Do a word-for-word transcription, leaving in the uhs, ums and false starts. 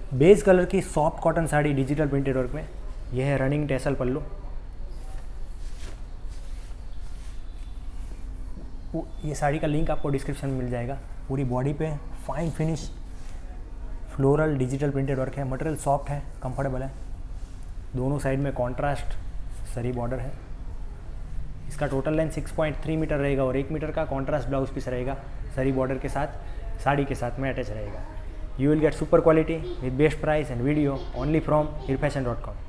Base colour की soft cotton sari digital printed work में। यह है रनिंग टैसल पल्लू। ये साड़ी का लिंक आपको डिस्क्रिप्शन में मिल जाएगा। पूरी बॉडी पे fine finish floral digital printed work है। मटेरियल सॉफ्ट है, कंफर्टेबल है। दोनों साइड में कॉन्ट्रास्ट सरी बॉर्डर है। इसका total length six point three metre रहेगा और एक मीटर का कॉन्ट्रास्ट ब्लाउज पीस रहेगा। सरी बॉर्डर के साथ साड़ी के साथ में अटैच रहेगा। You will get super quality with best price and video only from hirfashion dot com.